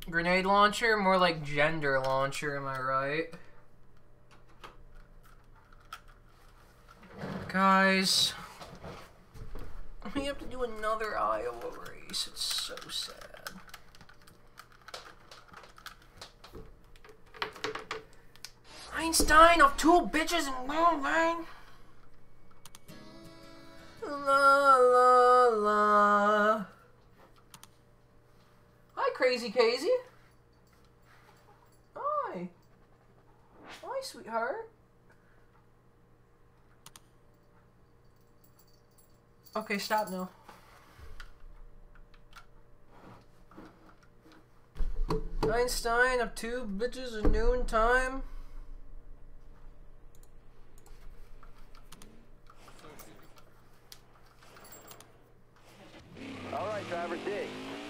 Grenade launcher? More like gender launcher, am I right? Guys, we have to do another Iowa race. It's so sad. Einstein of two bitches and one man. La la la. Hi, Crazy Casey. Hi. Hi, sweetheart. Okay, stop now. Einstein of two bitches at noon time. All right, driver, dig.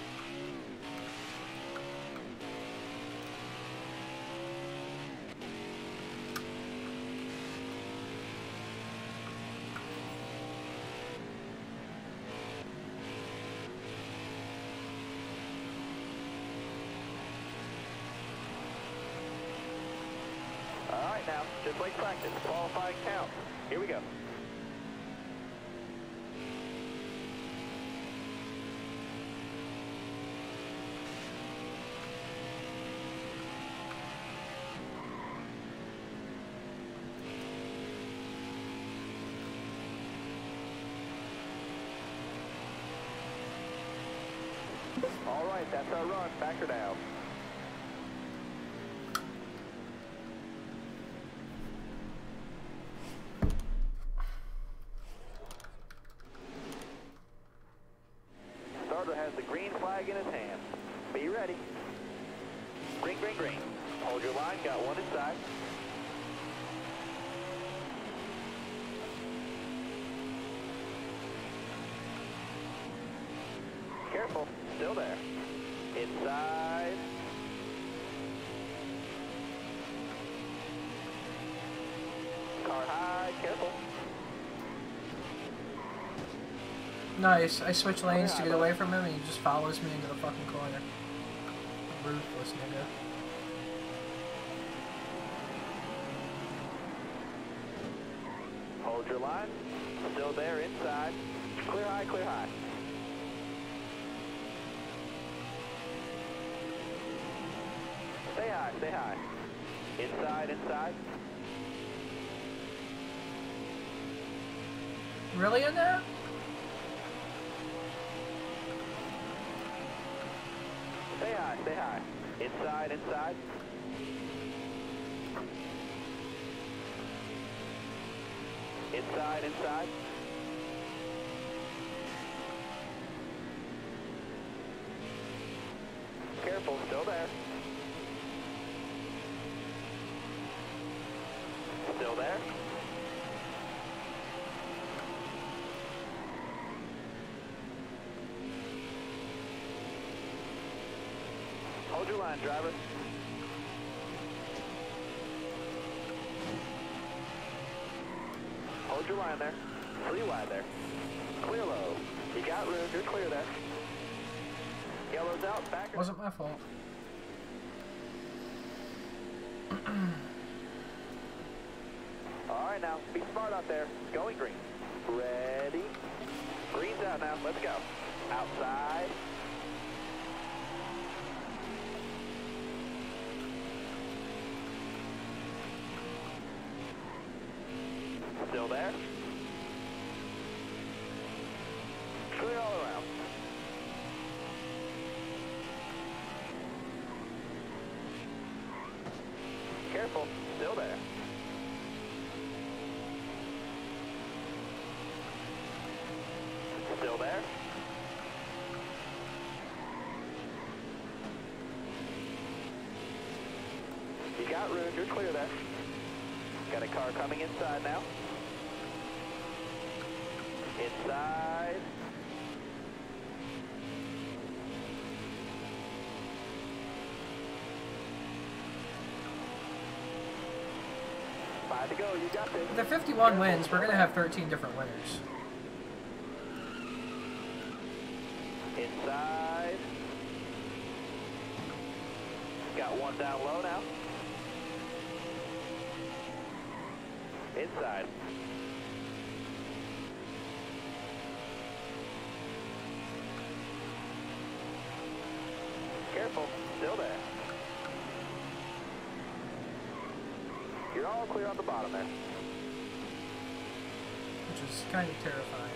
All right, now, just like practice, qualifying count. Here we go. All right, that's our run. Back her down. Starter has the green flag in his hand. Be ready. Green, green, green. Hold your line. Got one inside. Careful. Still there. Inside. Car high. Careful. Nice. I switch lanes to get away from him and he just follows me into the fucking corner. Ruthless nigga. Hold your line. Still there. Inside. Clear high. Clear high. Stay high, stay high. Inside, inside. Really in there? Stay high, stay high. Inside, inside. Inside, inside. Careful, still there. Still there? Hold your line, driver. Hold your line there. Free wide there. Clear low. You got room. You're clear there. Yellow's out. Back. Wasn't my fault. All right, now, be smart out there. Going green. Ready. Green's out now. Let's go. Outside. Still there. Clear all around. Careful. Still there. Still there? You got room, you're clear there. Got a car coming inside now. Inside. Five to go, you got this. If the 51 wins, we're gonna have 13 different winners. Inside. Got one down low now. Inside. Careful, still there. You're all clear on the bottom there. Which is kind of terrifying.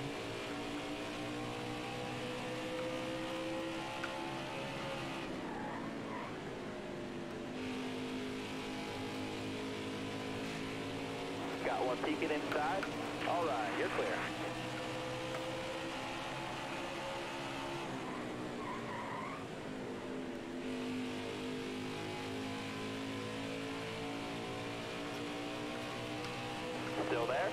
Got one peeking inside. All right, you're clear. Still there?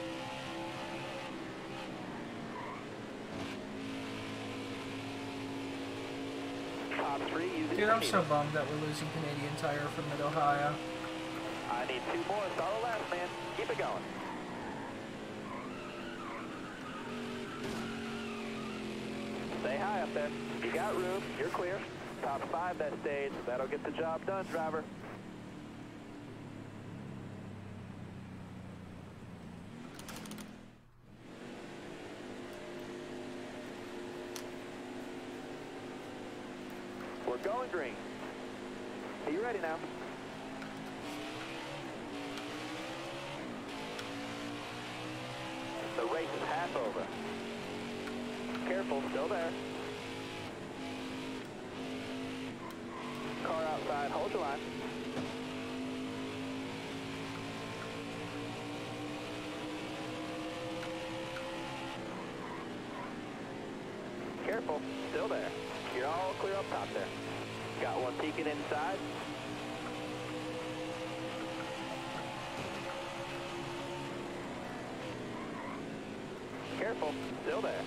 Top 3 using Dude, I'm so bummed that we're losing Canadian Tire from Mid-Ohio. I need 2 more. Solid last, man. Keep it going. Stay high up there. You got room. You're clear. Top 5 that stage. That'll get the job done, driver. We're going green. Are you ready now? The race is half over. Careful, still there. Car outside, hold your line. Careful, still there. You're all clear up top there. Got one peeking inside. Careful, still there.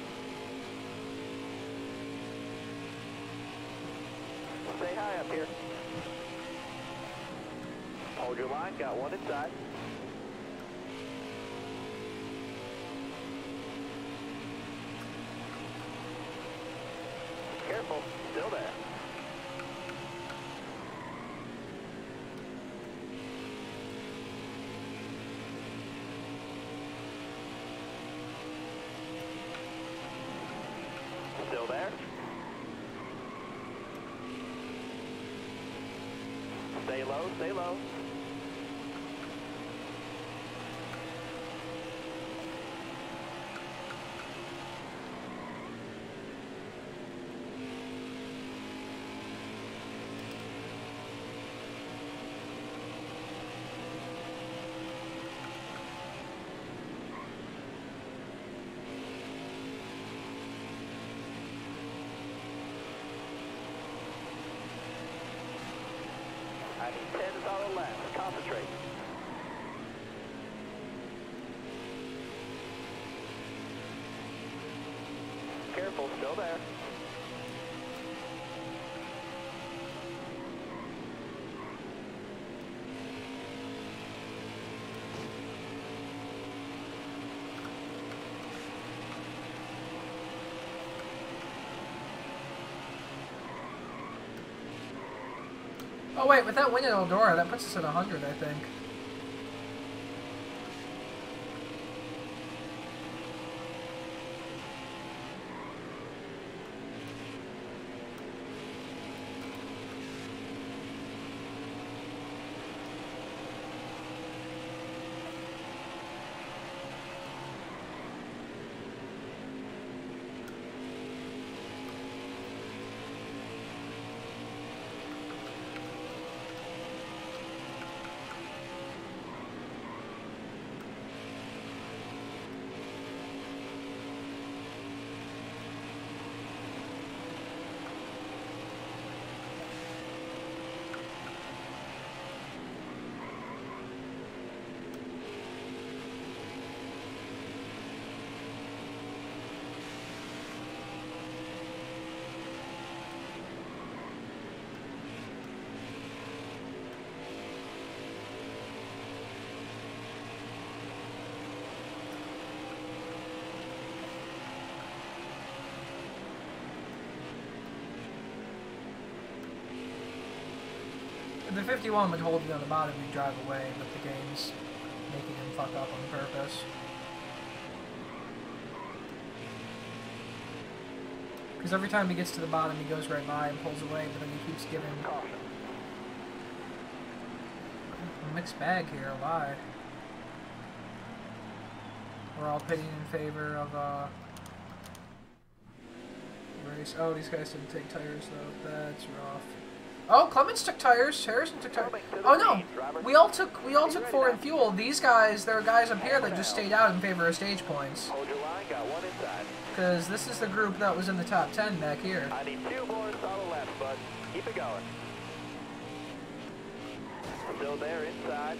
Stay high up here. Hold your line, got one inside. Careful, still there. Still there? Stay low, stay low. I need 10 solid laps. Concentrate. Careful, still there. Oh wait, with that win at Eldora, that puts us at 100, I think. The 51 would hold you on the bottom, you drive away, but the game's making him fuck up on purpose. Because every time he gets to the bottom, he goes right by and pulls away, but then he keeps giving... Caution. A mixed bag here, a lie. We're all pitting in favor of, race. Oh, these guys didn't take tires, though. That's rough. Oh, Clements took tires. Harrison took tires. Oh no, we all took foreign fuel. These guys, there are guys up here that just stayed out in favor of stage points. Hold your line, got one inside. Because this is the group that was in the top 10 back here. I need 2 more on the left, bud. Keep it going. Still there inside.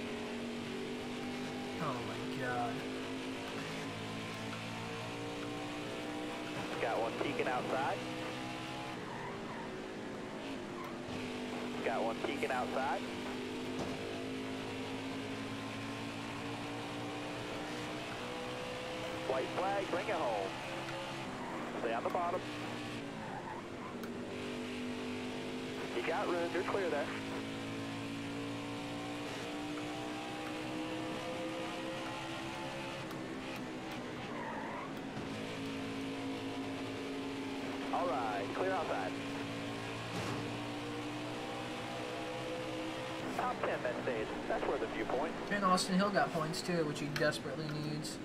Oh my god. Got one peeking outside. Got one peeking outside. White flag, bring it home. Stay on the bottom. You got room, you're clear there. All right, clear outside. Top 10 that stage. That's where the viewpoint. And Austin Hill got points too, which he desperately needs.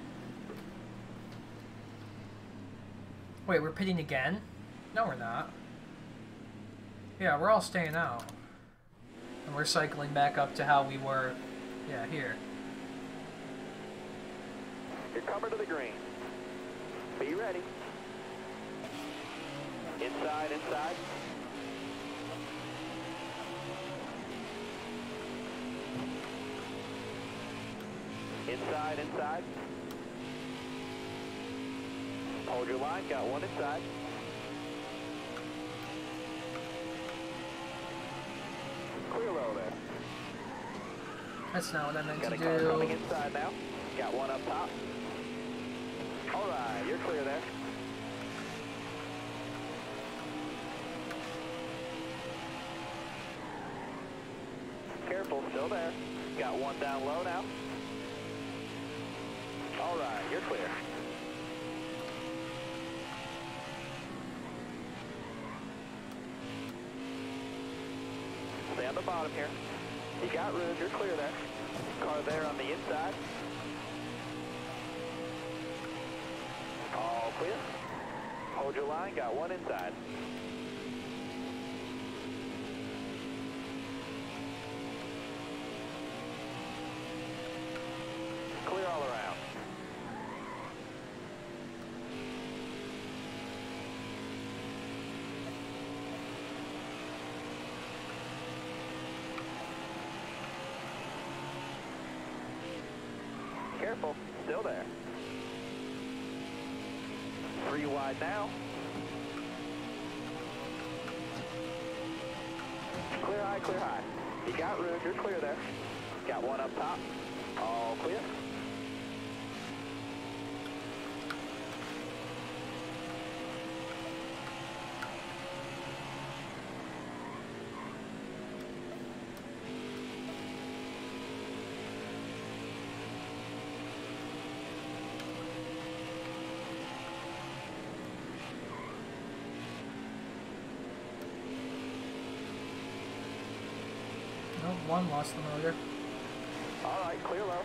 Wait, we're pitting again? No, we're not. Yeah, we're all staying out. And we're cycling back up to how we were, yeah, here. You're covered to the green. Be ready. Inside, inside. Inside, inside. Hold your line, got one inside. Clear low there. That's not what I meant Got to a car coming do. inside now. Got one up top. All right, you're clear there. Careful, still there. Got one down low now. All right, you're clear. Stay on the bottom here. You got room, you're clear there. Car there on the inside. All clear. Hold your line, got one inside. Clear all around. Careful, still there. 3 wide now. Clear high, clear high. You got room, you're clear there. Got one up top. All clear. Nope, one lost the motor. All right, clear low.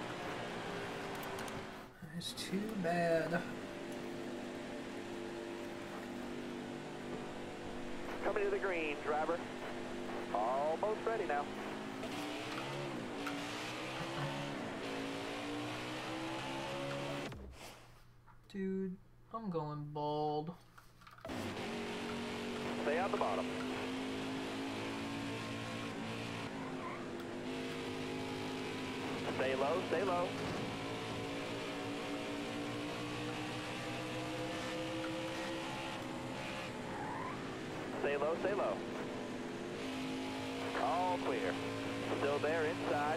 It's too bad. Coming to the green, driver. Almost ready now. Dude, I'm going bold. Stay on the bottom. Stay low, stay low. Stay low, stay low. All clear. Still there inside.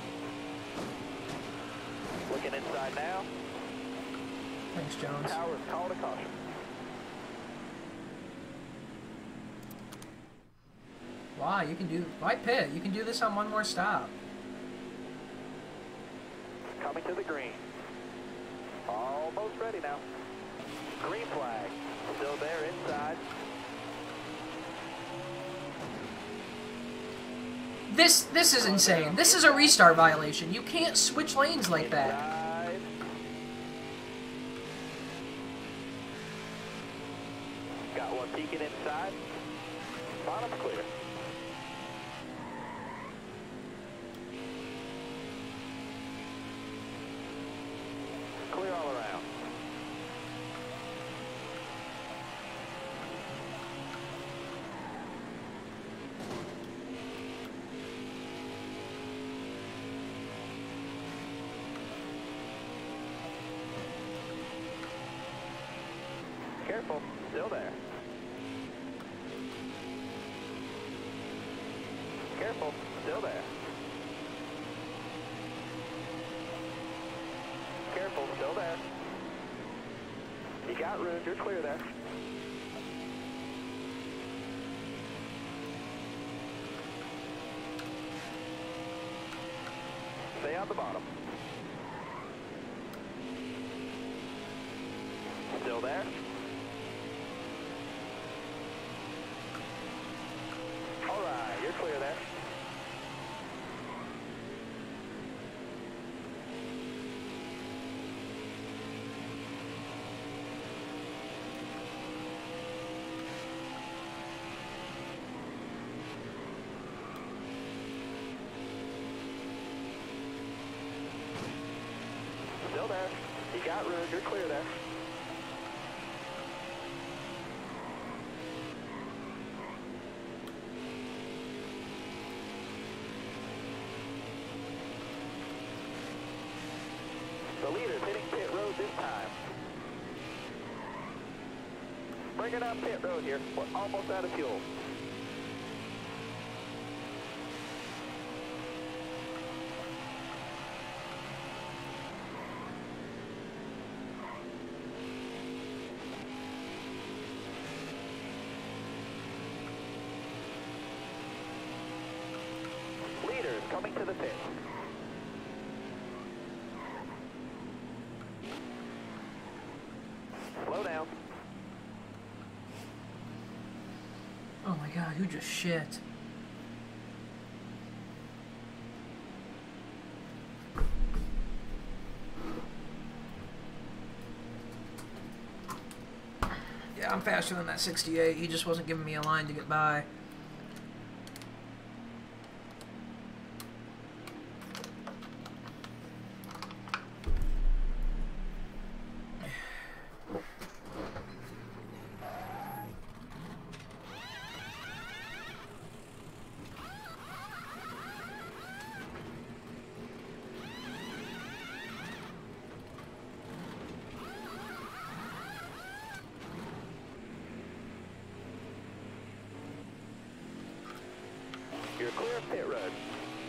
Looking inside now. Thanks, Jones. Towers, call to caution. Why? You can do... Why pit? You can do this on one more stop. Coming to the green. Almost ready now. Green flag. Still there inside. This is insane. This is a restart violation. You can't switch lanes like that. Inside. Got one peeking inside. Bottom's clear. Clear all around. Careful, still there. Careful, still there. Careful, still there. You got room, you're clear there. Stay on the bottom. Still there. All right, you're clear there. Still there. You got room, you're clear there. The leader's hitting pit road this time. Bring it up pit road here. We're almost out of fuel. Leaders coming to the pit. Slow down. Oh my god, who just shit? Yeah, I'm faster than that 68. He just wasn't giving me a line to get by. You're clear of pit road.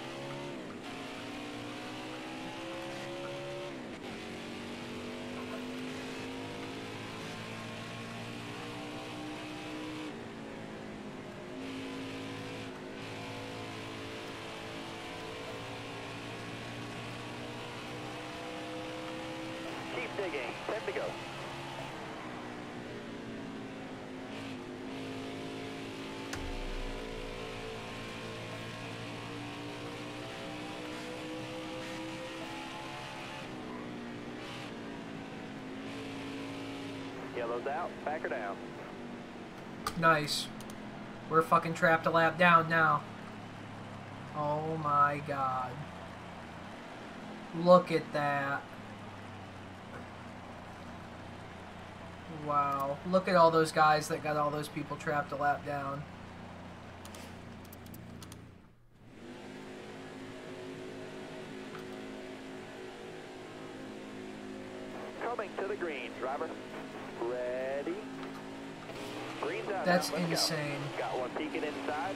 Keep digging. 10 to go. Yellow's out, back her down. Nice. We're fucking trapped a lap down now. Oh my god. Look at that. Wow. Look at all those guys that got all those people trapped a lap down. Coming to the green, driver. Ready. Green's out. That's now. Let's insane. Go. Got one peeking inside.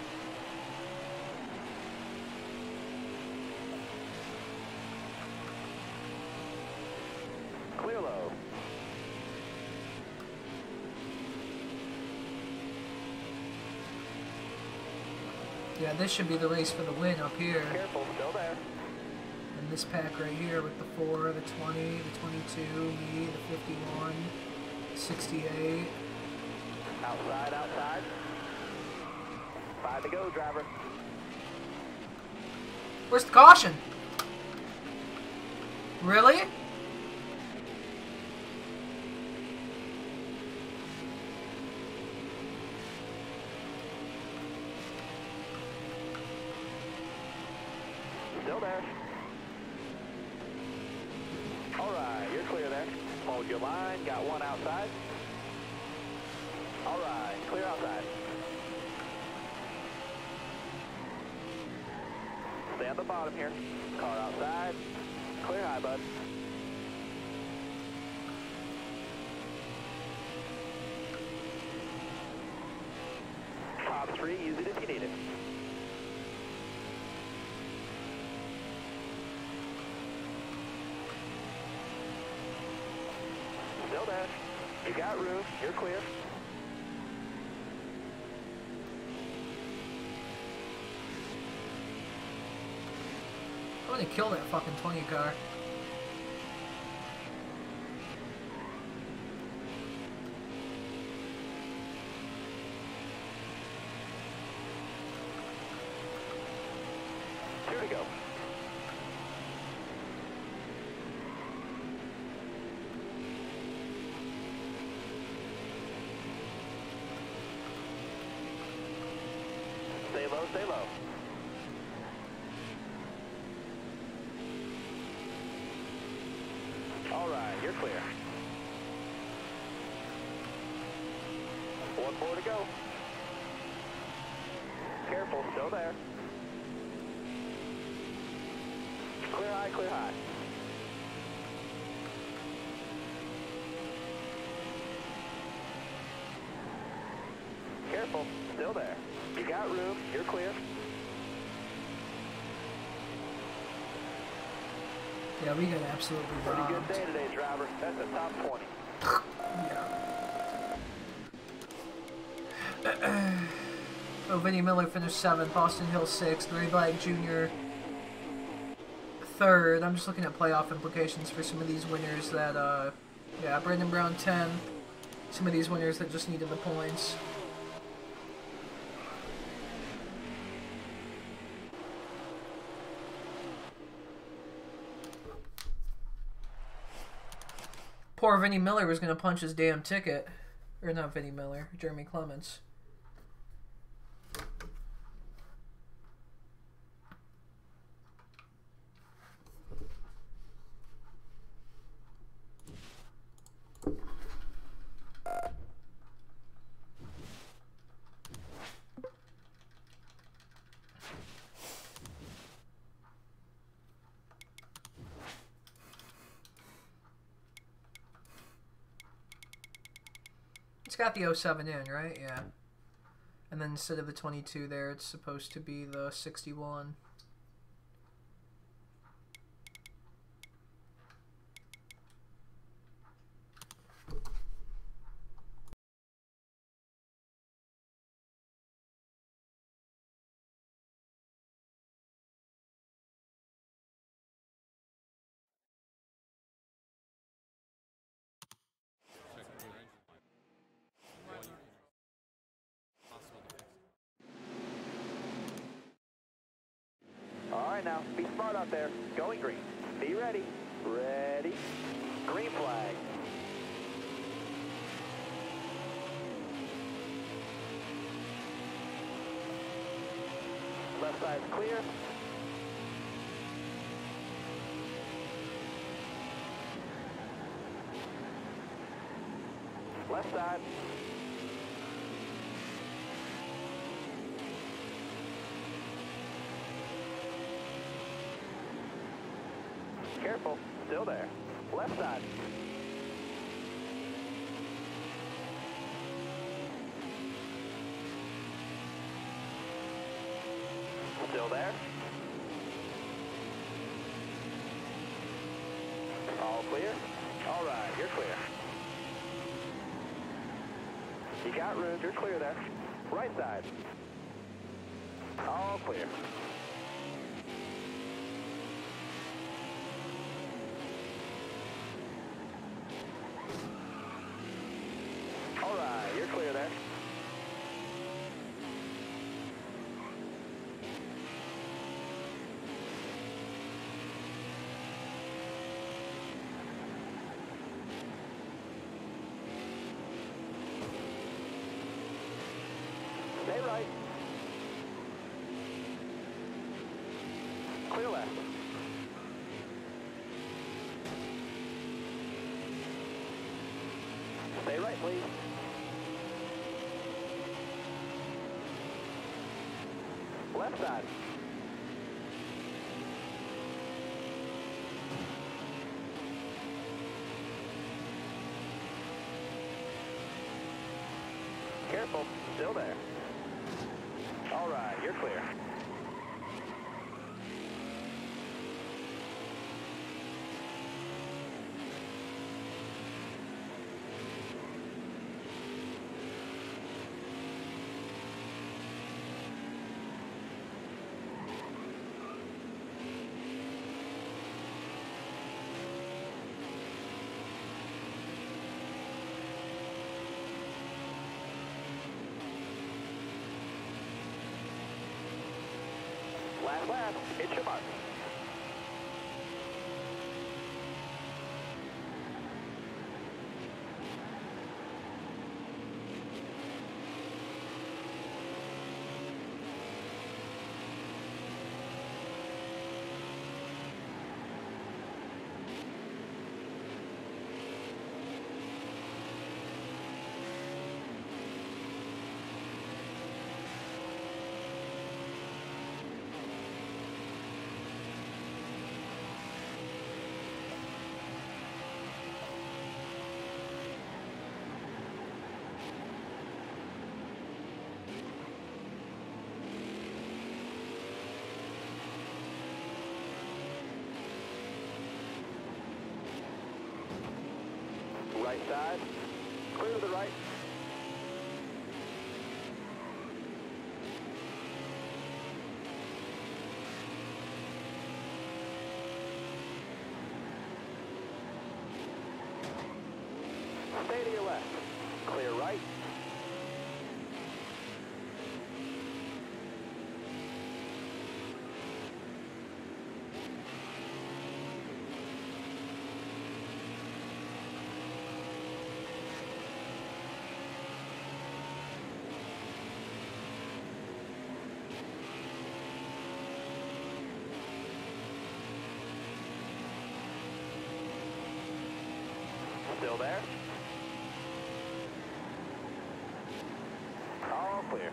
Clear low. Yeah, this should be the race for the win up here. Careful, still there. And this pack right here with the 4, the 20, the 22, me, the 51, 68. Outside, outside. 5 to go, driver. Where's the caution? Really? Still there. All right, you're clear there. Hold your line. Got one outside. All right, clear outside. Stay on the bottom here. Car outside. Clear high, bud. Top 3, use it if you need it. Still there. You got room. You're clear. I'm gonna kill that fucking 20 car. Two to go. Stay low, stay low. All right, you're clear. One more to go. Careful, still there. Clear high, clear high. Careful, still there. You got room, you're clear. Yeah, we got absolutely Pretty robbed. good day today, driver. That's the top 20. Yeah. Oh, Vinnie Miller finished 7th, Austin Hill 6th, Ray Black Jr. 3rd. I'm just looking at playoff implications for some of these winners that, yeah, Brandon Brown 10. Some of these winners that just needed the points. Poor Vinnie Miller was going to punch his damn ticket. Or not Vinnie Miller, Jeremy Clements. It's got the 07 in, right? Yeah. And then instead of the 22 there, it's supposed to be the 61. All right, now, be smart out there. Going green. Be ready. Ready. Green flag. Left side's clear. Left side. Careful, still there. Left side. Still there. All clear? All right, you're clear. You got room, you're clear there. Right side. All All clear. All right, you're clear there. Stay right. Clear left. Stay right, please. Left side. Careful, still there. All right, you're clear. Last lap, hit your mark. Right side, clear to the right. Stay to your left, clear right. Still there? All clear.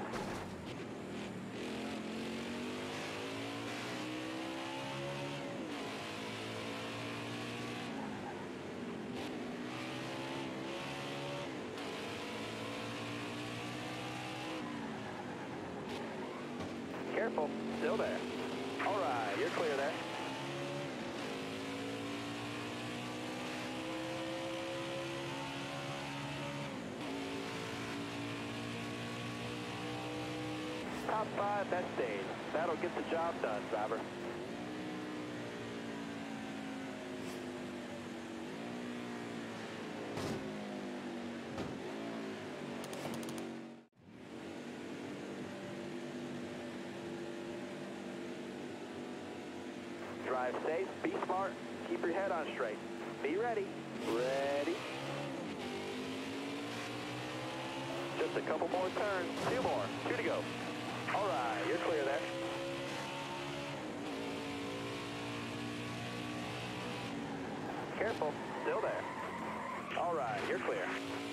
Careful, still there. All right, you're clear there. Top 5, that stays. That'll get the job done, driver. Drive safe, be smart, keep your head on straight. Be ready. Ready. Just a couple more turns. 2 more. 2 to go. All right, you're clear there. Careful, still there. All right, you're clear.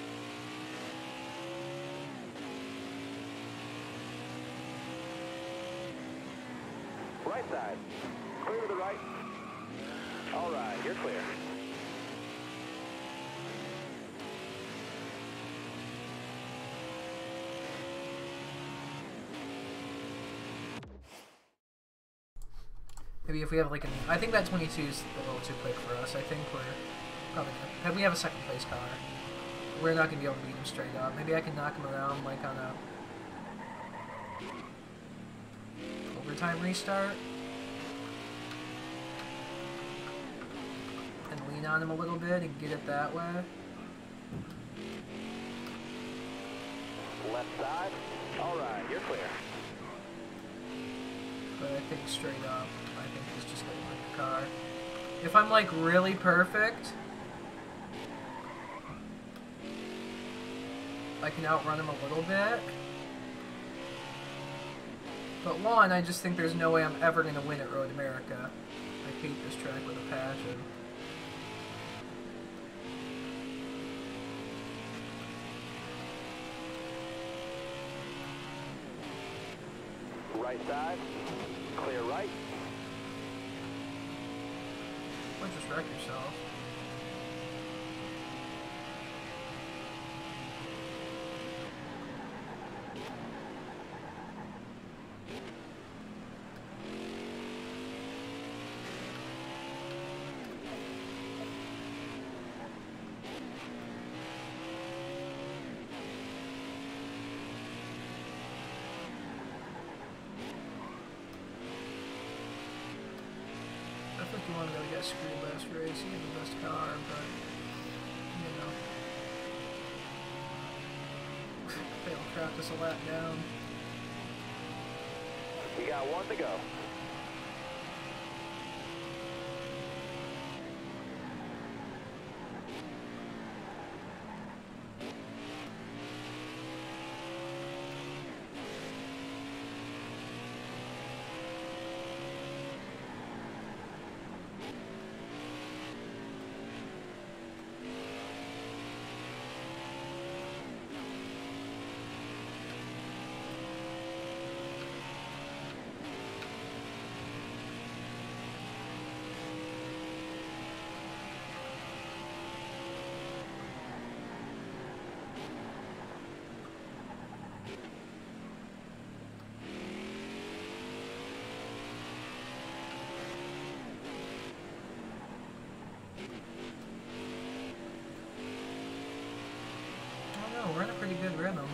Right side, clear to the right. All right, you're clear. Maybe if we have like I think that 22 is a little too quick for us. I think we're probably gonna, we have a second place car. We're not gonna be able to beat him straight up. Maybe I can knock him around like on a over time restart. And lean on him a little bit and get it that way. Left side. All right, you're clear. But I think straight up, I think he's just gonna win the car. If I'm like really perfect, I can outrun him a little bit. But one, I just think there's no way I'm ever gonna win at Road America. I hate this track with a passion. Right side. Clear right. Or just wreck yourself. If you want to go get screwed last race, he had the best car, but, you know. They'll trapped us a lap down. We got one to go. We're in a pretty good rhythm.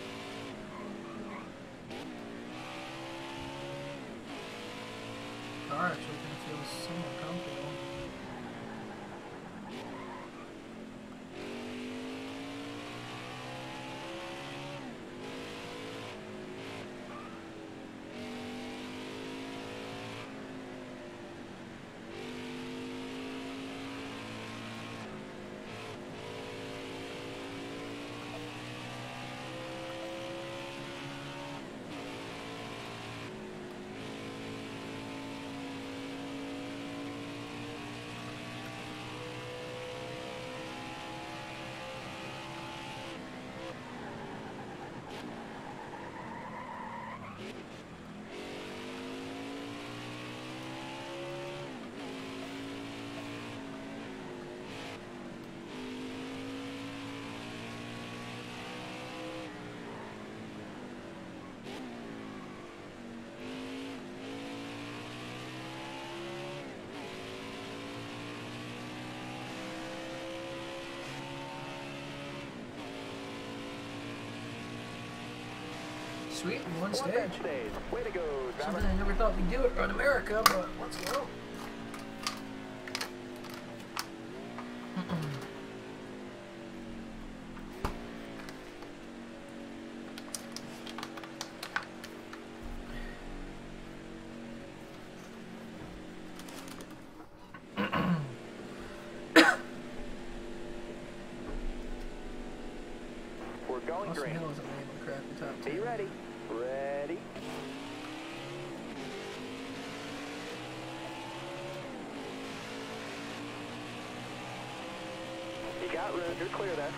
Car actually can feel somewhat comfortable. Sweet, we won stage. Way to go, driver. Something I never thought we'd do at Road America, but let's go. We're going Austin green. Hill isn't able to crack the top 10. Be ready. Ready. You got room. You're clear there.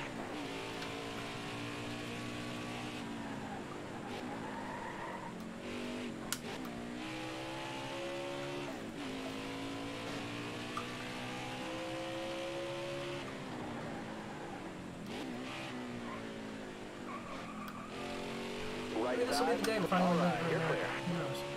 Right Maybe this will be the day we finally win Road you're America. clear. Who knows?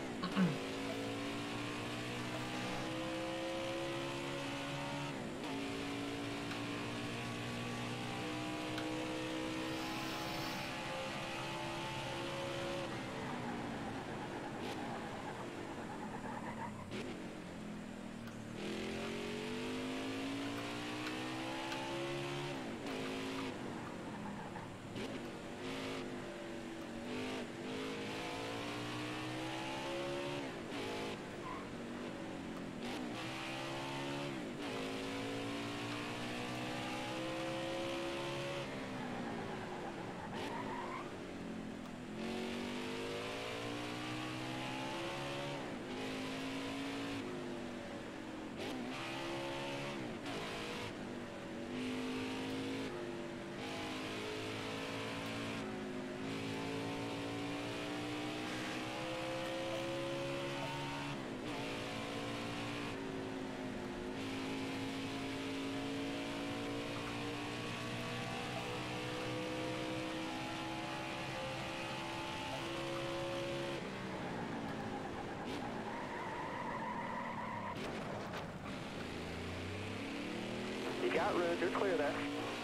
got room. You're clear there.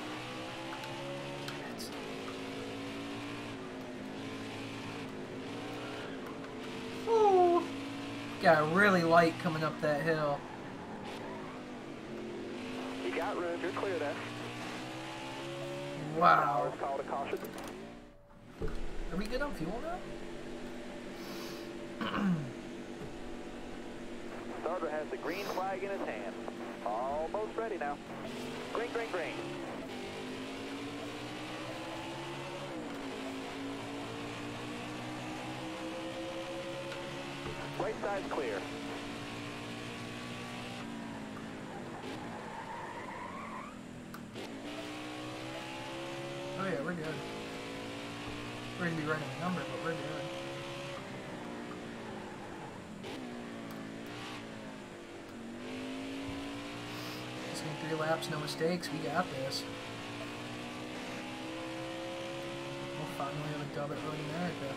Ooh. Got really light coming up that hill. You got room. You're clear there. Wow. Call to caution. Are we good on fuel now? Starter has the green flag in his hand. Almost ready now. Green, green, green. Right side's clear. Oh yeah, we're good. We're gonna be running a number, but we're good. Just need 3 laps, no mistakes. We got this. We'll finally have a dub at Road America.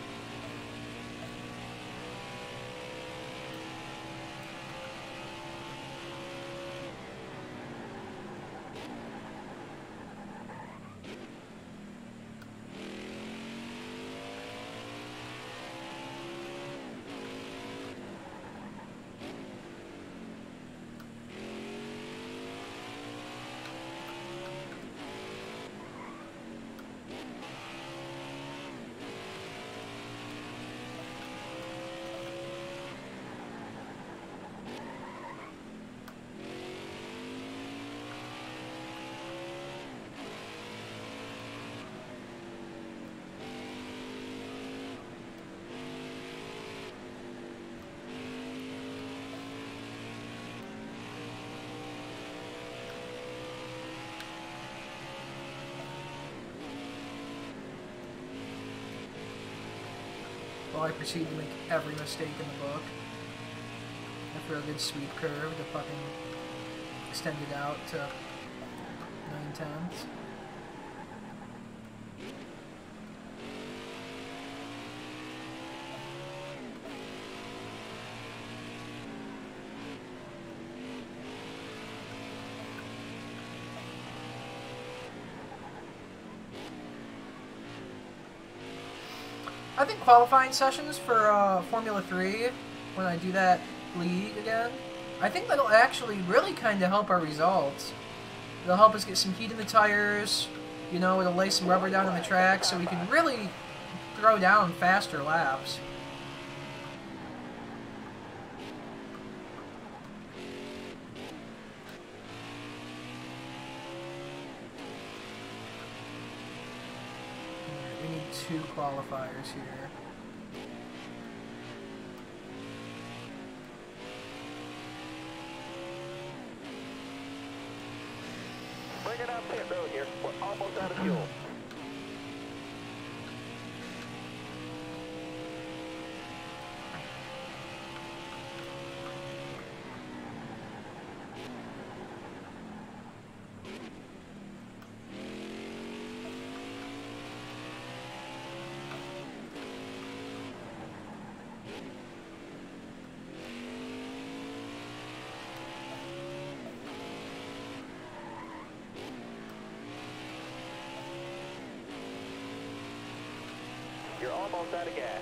Well, I proceed to make every mistake in the book. After a good sweep curve to fucking extend it out to 9/10. I think qualifying sessions for Formula 3, when I do that league again, I think that'll actually really kind of help our results. It'll help us get some heat in the tires, you know, it'll lay some rubber down on the track so we can really throw down faster laps. We need 2 qualifiers here. Bring it up pit road here. We're almost out of fuel. You're almost out of gas.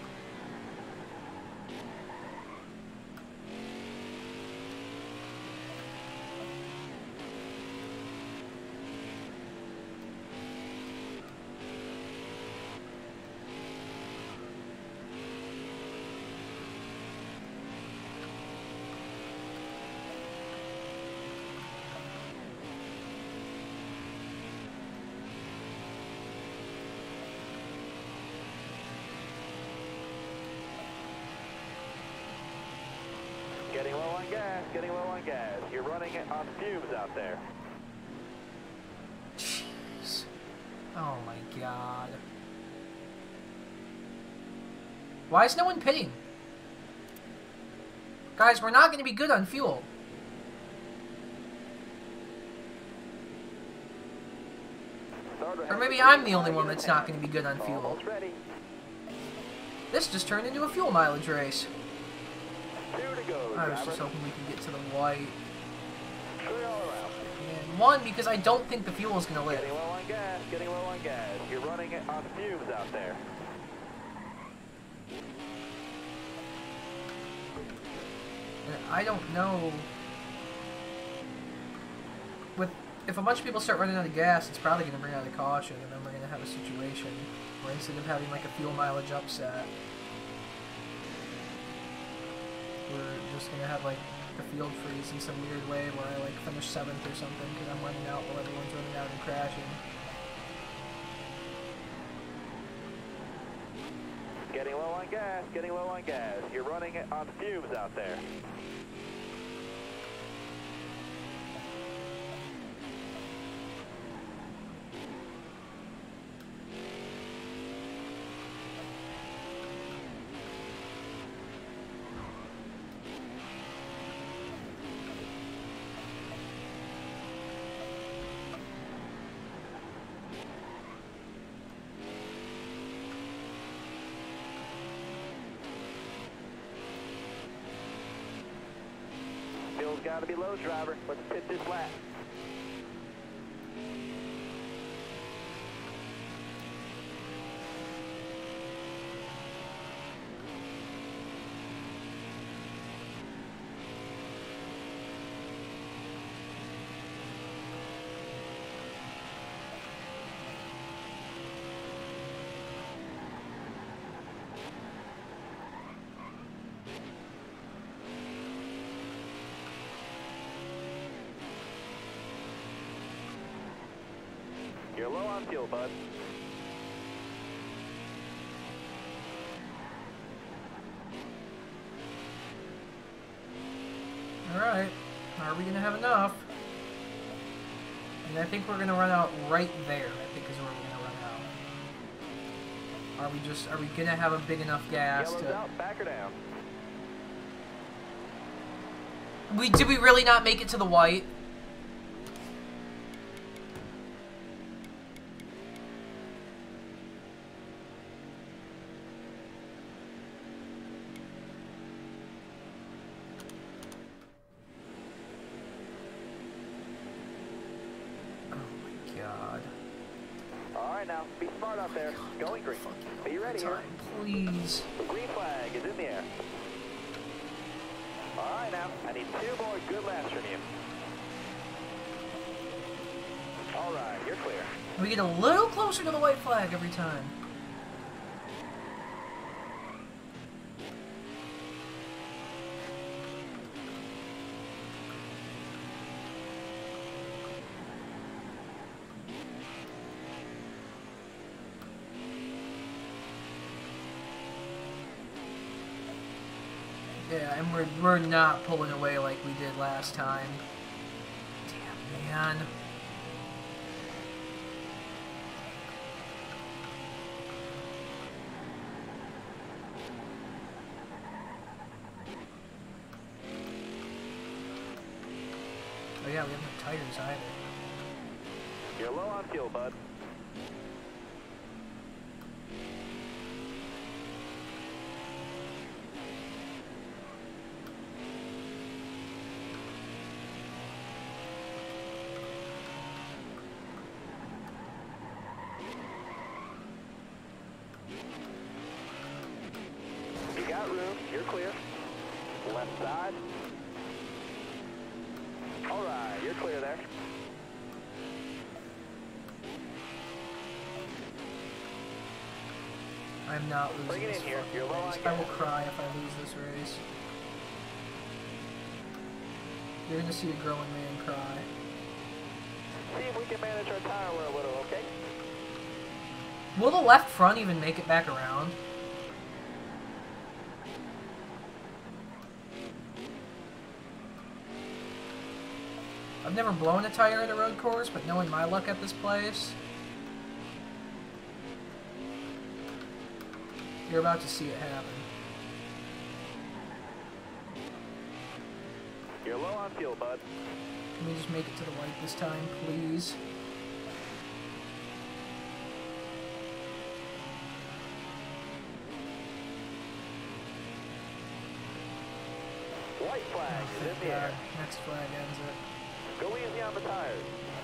Getting low on gas, getting low on gas. You're running it on fumes out there. Jeez. Oh my god. Why is no one pitting? Guys, we're not going to be good on fuel. Or maybe I'm the only one that's not going to be good on fuel. This just turned into a fuel mileage race. I was just hoping we could get to the white. And one, because I don't think the fuel is going to live. Getting low on gas, getting low on gas. You're running on fumes out there. And I don't know... If a bunch of people start running out of gas, it's probably going to bring out a caution, and then we're going to have a situation where instead of having like a fuel mileage upset, we're just going to have like the field freeze in some weird way where I like finish 7th or something because I'm running out while everyone's running out and crashing. Getting low on gas, getting low on gas. You're running on fumes out there. Fuel's got to be low, driver. Let's pit this lap. You're low on fuel, bud. Alright, are we going to have enough? And I think we're going to run out right there, I think is where we're going to run out. Are we going to have a big enough gas Yellow's to... out, back her down. Did we really not make it to the white? Now, be smart out there. Going green. Are you ready here? Please. The green flag is in the air. All right, now. I need 2 more good laps from you. All right, you're clear. We get a little closer to the white flag every time. Yeah, and we're not pulling away like we did last time. Damn, man. Oh yeah, we have no tires either. You're low on fuel, bud. Room, you're clear. Left side. All right, you're clear there. I'm not losing Bring it this in here. You're low on race. I will cry if I lose this race. You're gonna see a growing man cry. See if we can manage our tire wear a little, okay? Will the left front even make it back around? I've never blown a tire at a road course, but knowing my luck at this place, you're about to see it happen. You're low on fuel, bud. Can we just make it to the white this time, please? White flag is in the air. Next flag ends it. Go easy on the tires.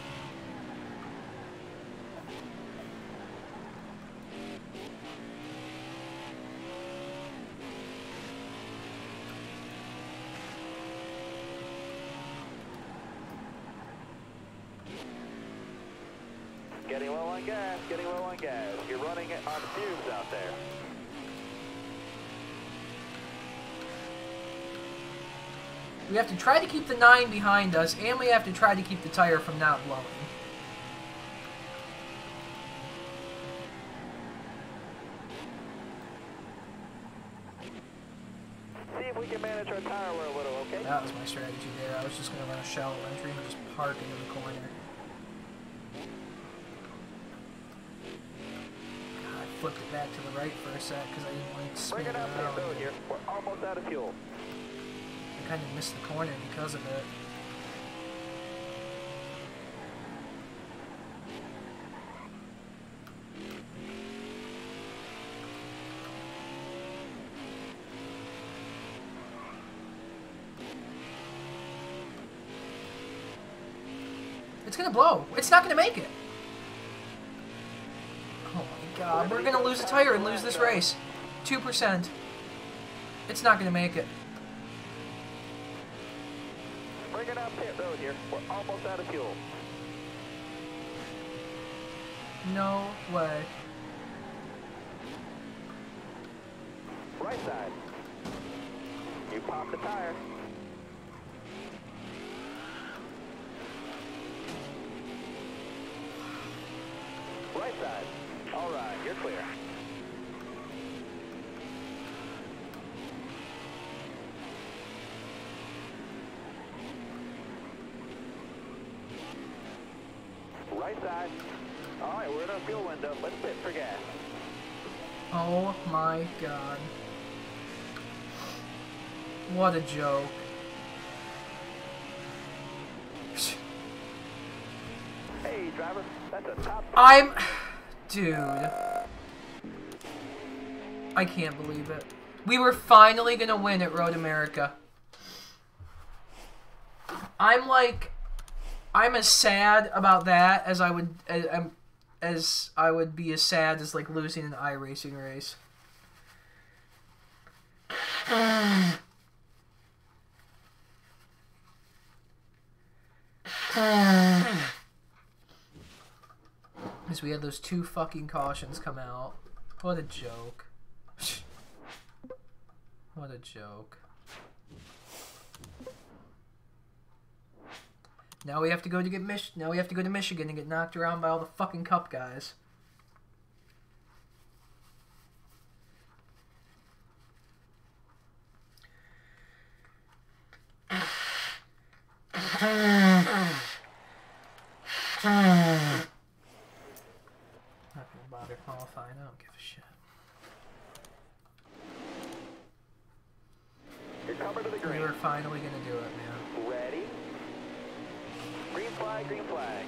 Getting low on gas, getting low on gas. You're running it on fumes out there. We have to try to keep the 9 behind us, and we have to try to keep the tire from not blowing. See if we can manage our tire wear a little, okay? That was my strategy there. I was just going to run a shallow entry and just park into the corner. God, I flipped it back to the right for a sec because I didn't like spinning Bring it up around. road here. We're almost out of fuel. I kind of missed the corner because of it. It's gonna blow. It's not gonna make it. Oh my god, we're gonna lose a tire and lose this race. 2%. It's not gonna make it. Bring it up pit road here. We're almost out of fuel. No way. Right side. You pop the tire. Right side. All right, you're clear. Right side. All right, we're in our fuel window. Let's pit for gas. Oh my god. What a joke. Hey, driver. That's a top. Dude. I can't believe it. We were finally gonna win at Road America. I'm as sad about that as I would be as sad as like losing an iRacing race. Because we had those 2 fucking cautions come out. What a joke. What a joke. Now we have to go to Michigan and get knocked around by all the fucking Cup guys. Not gonna bother qualifying, I don't give a shit. You're coming to the green. We were finally gonna do it, man. Ready? Green flag, green flag.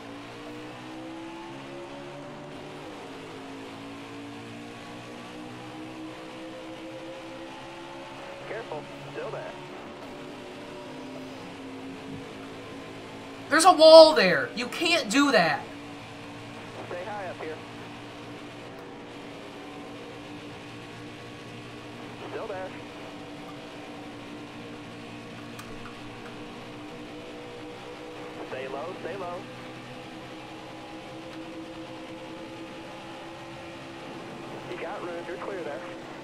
Careful, still there. There's a wall there! You can't do that! Stay high up here. Still there. Stay low, stay low. You got room, you're clear there.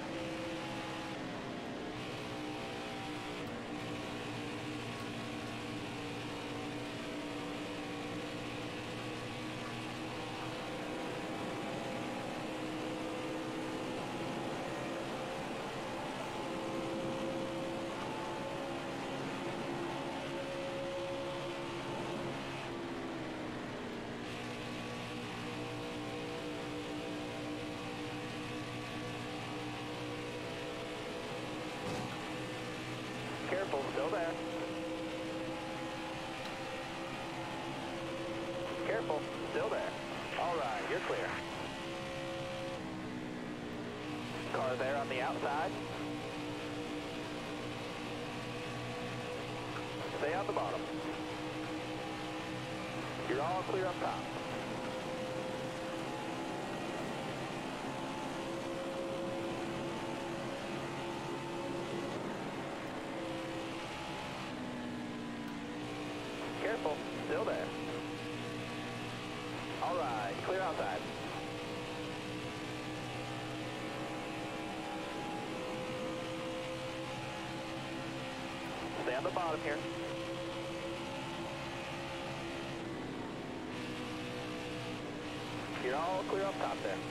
Careful, still there. Careful, still there. All right, you're clear. Car there on the outside. Stay on the bottom. You're all clear up top. Careful, still there. All right, clear outside. Stay on the bottom here. You're all clear up top there.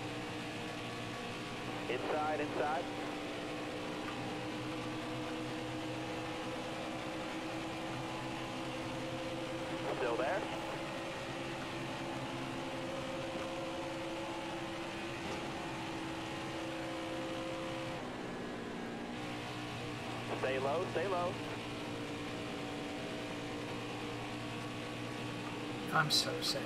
Inside, inside. Still there. Stay low, stay low. I'm so sad.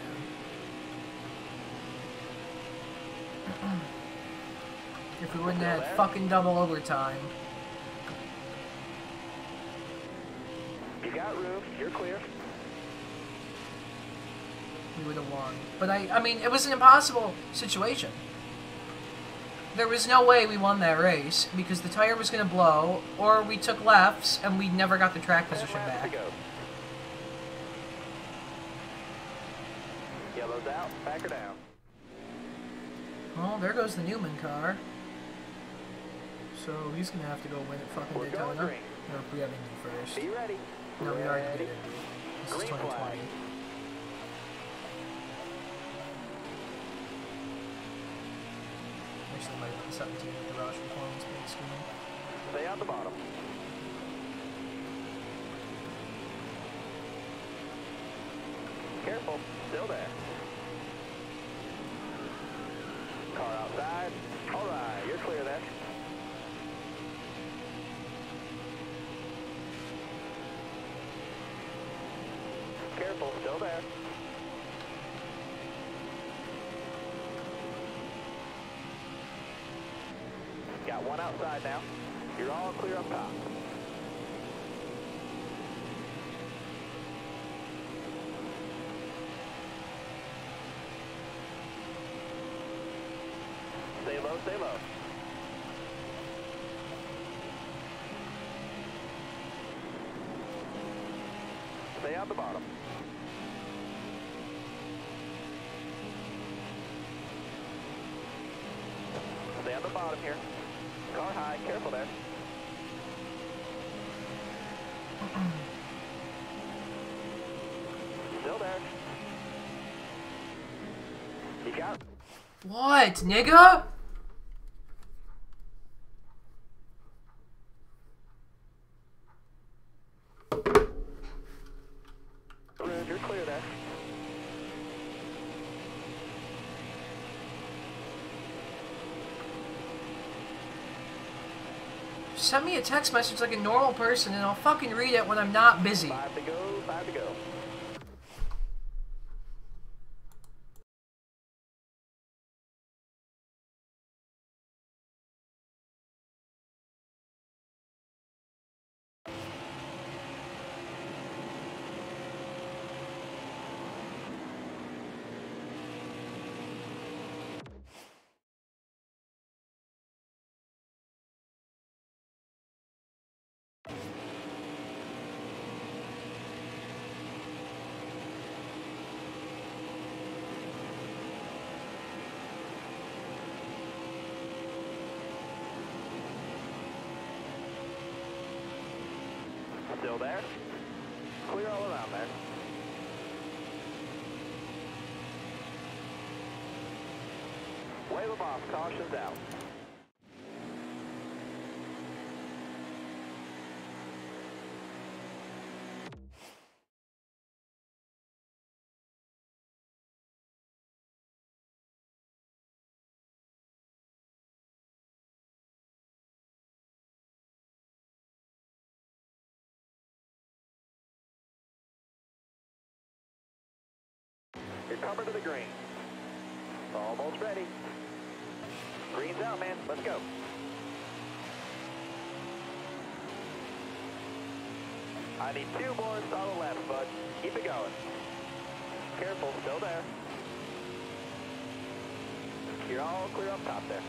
If we wouldn't have had fucking double overtime. You got room, you're clear. We would have won. But I mean, it was an impossible situation. There was no way we won that race because the tire was going to blow, or we took lefts and we never got the track position back. Yellow's out, back her down. Well, there goes the Newman car. So he's going to have to go win at fucking Daytona. No, we have Indy first. Be ready. No, we already did Indy. This is 2020. Actually, might have been 17 with the Roush Performance big screen. Stay on the bottom. Careful, still there. Car outside. All right, you're clear there. Careful, still there. Got one outside now. You're all clear up top. Stay low, stay low. Stay on the bottom. Stay on the bottom here. Car high, careful there. Still there. You got it. What, nigga? You're clear there. Send me a text message like a normal person and I'll fucking read it when I'm not busy. 5 to go, 5 to go. Still there. Clear all around there. Wave them off. Caution's out. You're covered to the green. Almost ready. Green's out, man. Let's go. I need 2 more solid laps, bud. Keep it going. careful, still there. You're all clear up top there.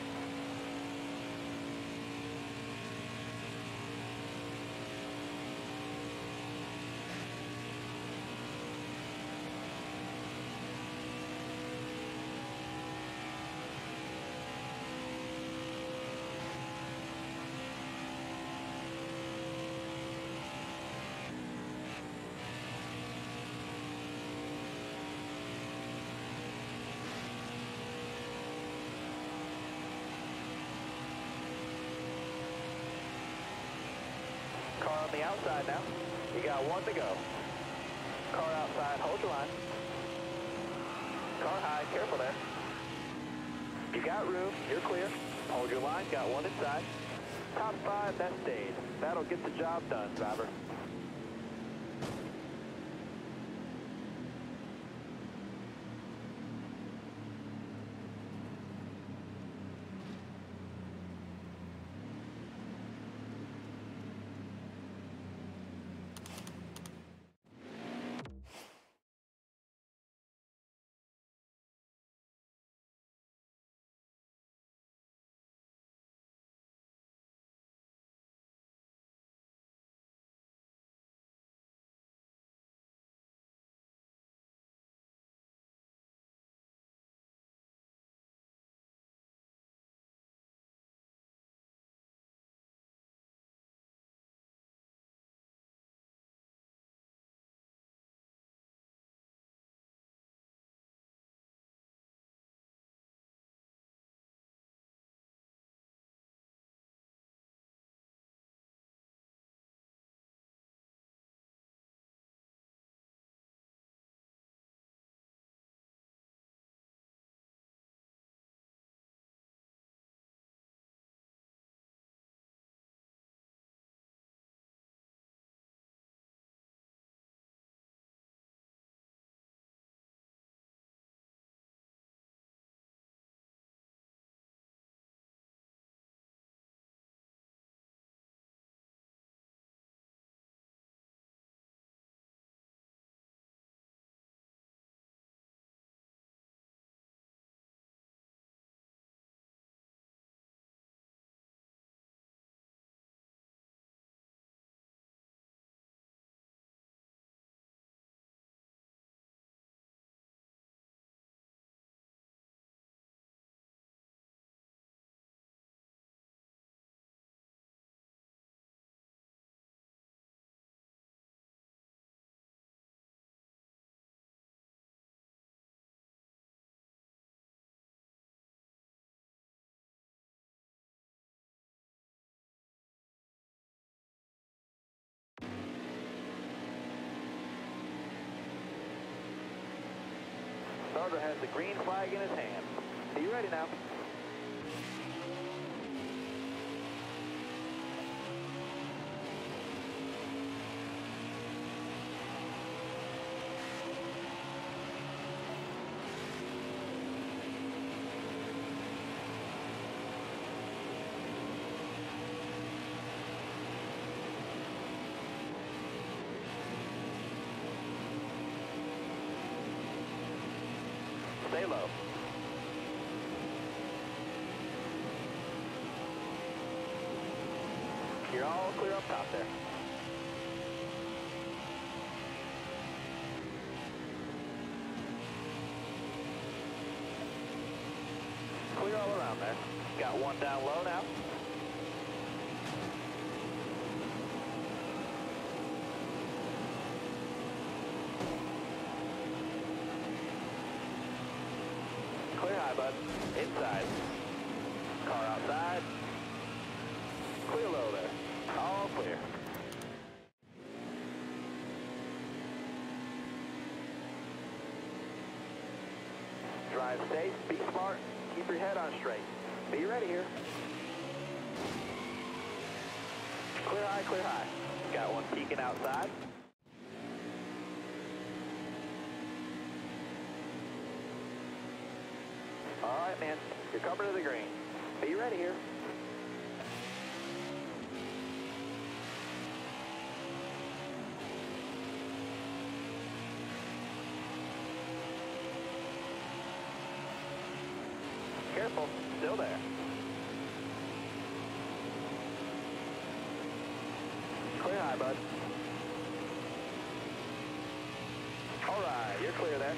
Car on the outside now. You got one to go. Car outside, hold your line. Car high, careful there. You got room, you're clear. Hold your line, got one inside. Top 5, that stayed. That'll get the job done, driver. Starter has the green flag in his hand. Are you ready now? Stay low. You're all clear up top there. Clear all around there. Got one down low now. Clear high, bud. Inside. Car outside. Clear low there. All clear. Drive safe, be smart, keep your head on straight. Be ready here. Clear high, clear high. Got one peeking outside. All right, man. You're coming to the green. Be ready here. there.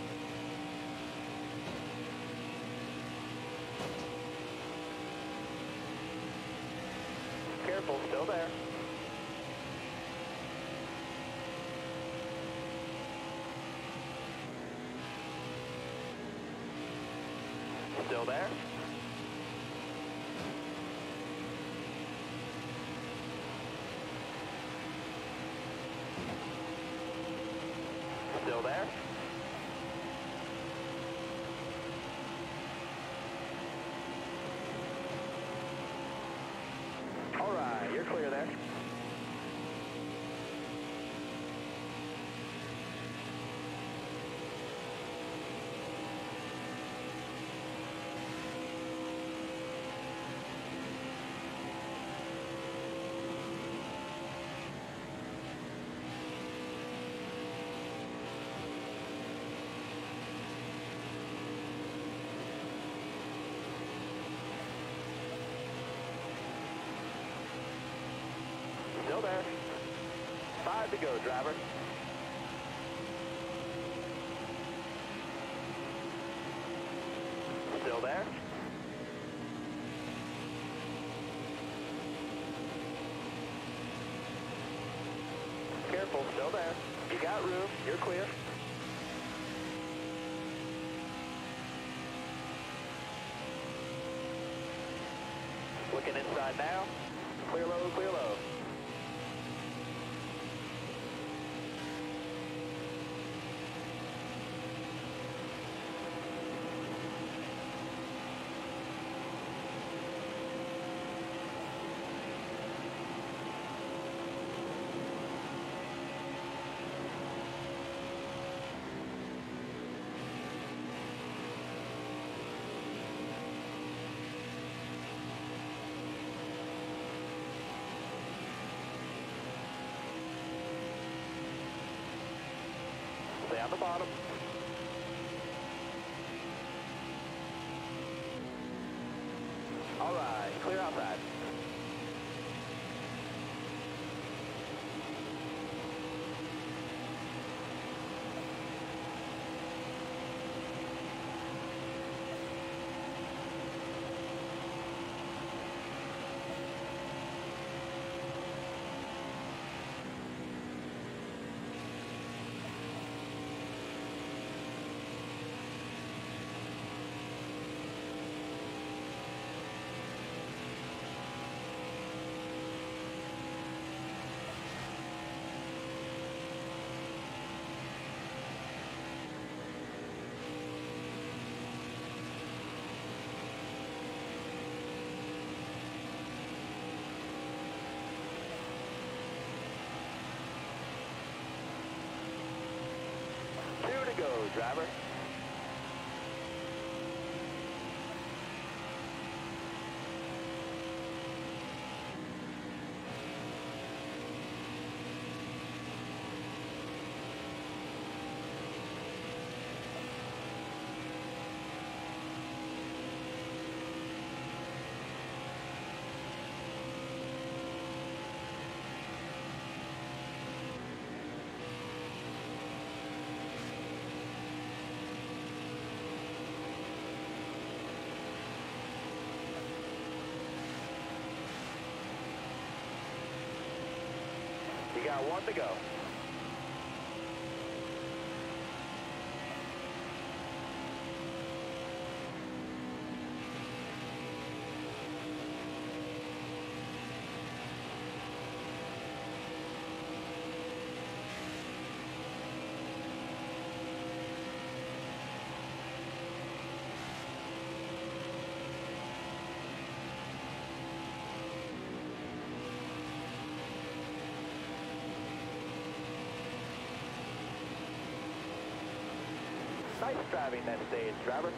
Careful, still there. Still there. Still there. All right, you're clear there. Still there. 5 to go, driver. Still there. Careful, still there. You got room, you're clear. Looking inside now. Clear low, clear low. Stay on the bottom. All right, clear outside. Go, driver. You got 1 to go. Nice driving that stage, driver.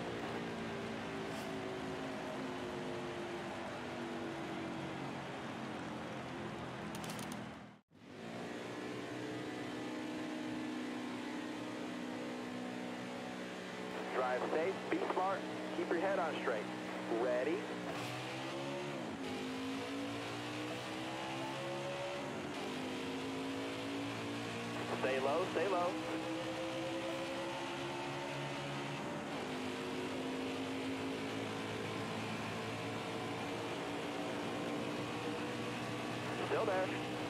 Drive safe, be smart, keep your head on straight. Ready? Stay low, stay low. there.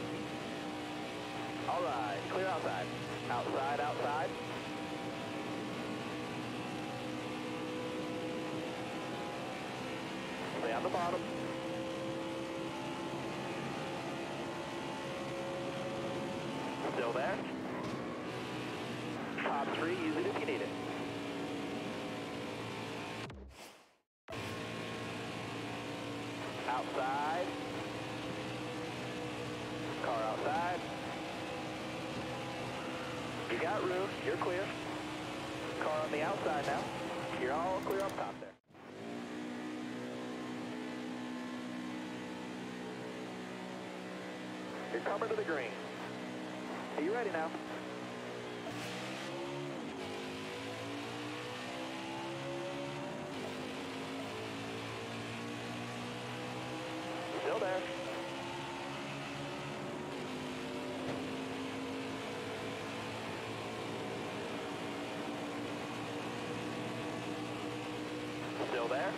All right, clear outside. Outside, outside. Stay on the bottom. Still there. Top 3, use it if you need it. Outside. Car outside. You got room, you're clear. Car on the outside now. You're all clear up top there. You're coming to the green. Are you ready now? Still there. Still there.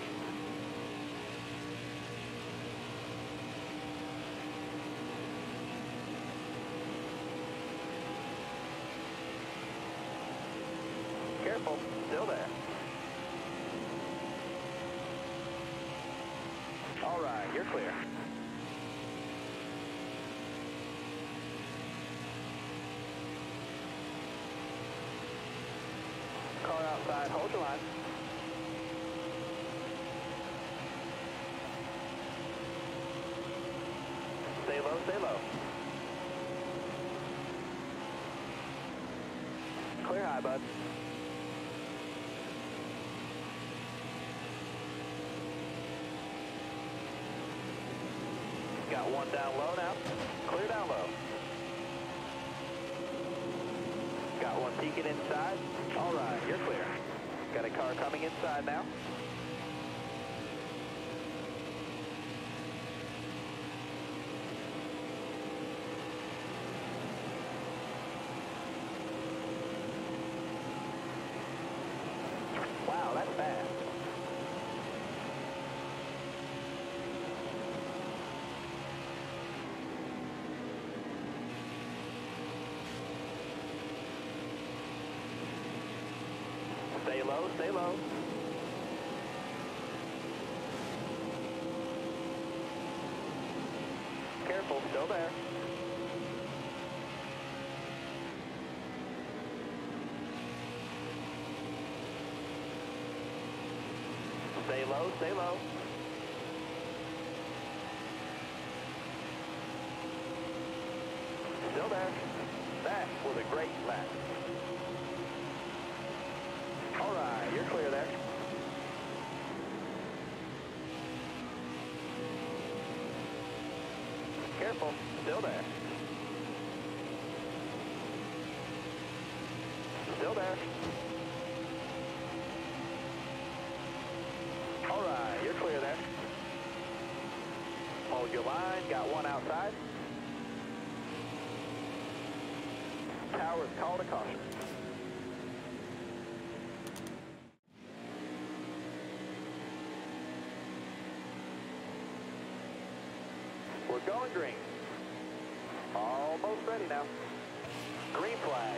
Careful, still there. All right, you're clear. Car outside, hold your line. Stay low, stay low. Clear high, bud. Got one down low now. Clear down low. Got one peeking inside. All right, you're clear. Got a car coming inside now. Wow, that's fast. Stay low, stay low. Careful, still there. Stay low, stay low. Still there. That was a great lap. All right, you're clear there. Careful, still there. Still there. All right, you're clear there. Hold your line, got one outside. Tower's called a caution. We're going green. Almost ready now. Green flag.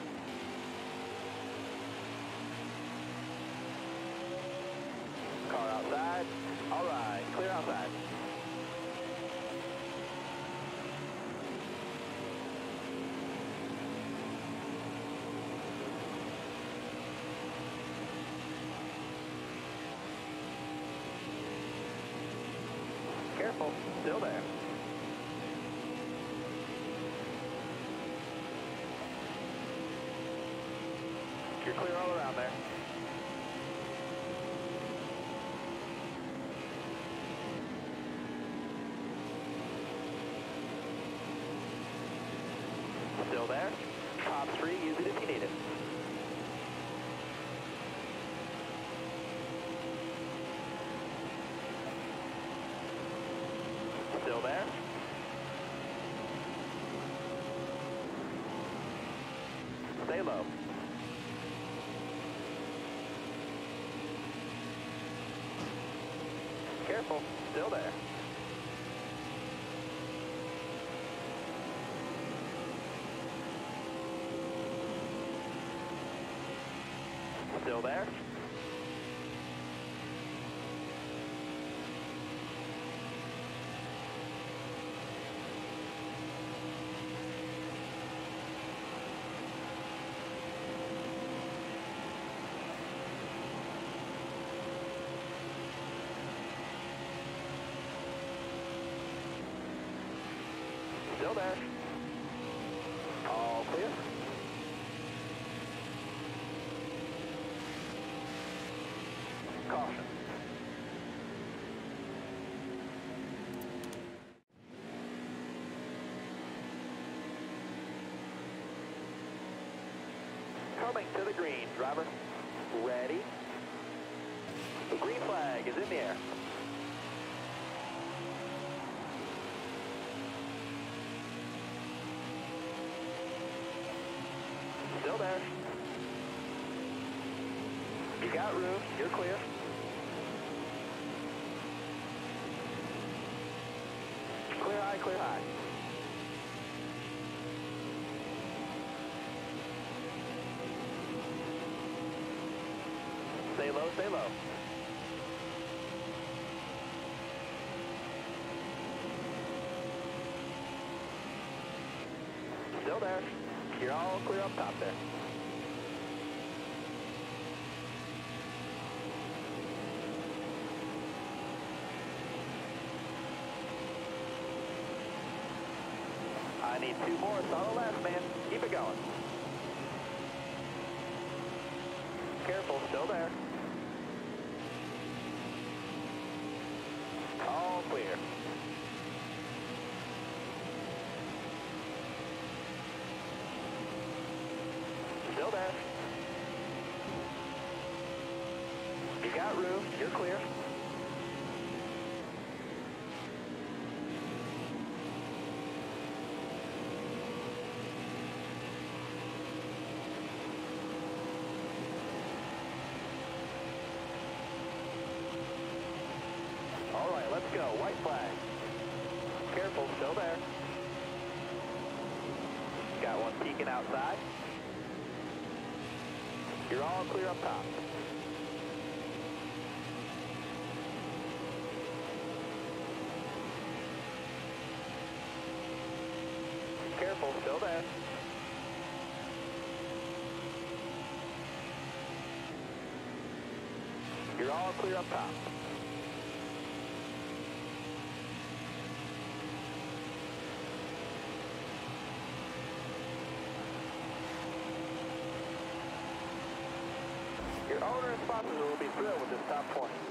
Car outside. All right, clear outside. Careful, still there. You're clear all around there. Still there. Top 3, use it if you need it. Still there. Stay low. Careful, still there. Still there? Still there. All clear. Caution. Coming to the green, driver. Ready. The green flag is in the air. Still there. You got room. You're clear. Clear high, clear high. Stay low, stay low. Still there. You're all clear up top there. I need 2 more. Solid left, man. Keep it going. Careful, still there. All clear. Still there. You got room. You're clear. All right, let's go. White flag. Careful, still there. Got one peeking outside. You're all clear up top. Careful, still there. You're all clear up top. Your owner and sponsors will be thrilled with this top 20.